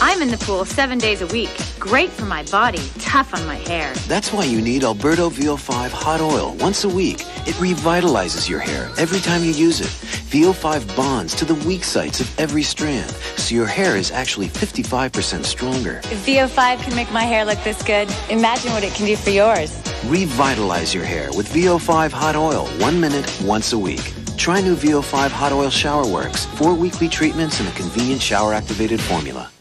I'm in the pool 7 days a week. Great for my body, tough on my hair. That's why you need Alberto VO5 Hot Oil once a week. It revitalizes your hair every time you use it. VO5 bonds to the weak sites of every strand, so your hair is actually 55% stronger. If VO5 can make my hair look this good, imagine what it can do for yours. Revitalize your hair with VO5 Hot Oil 1 minute once a week. Try new VO5 Hot Oil Shower Works, 4 weekly treatments in a convenient shower-activated formula.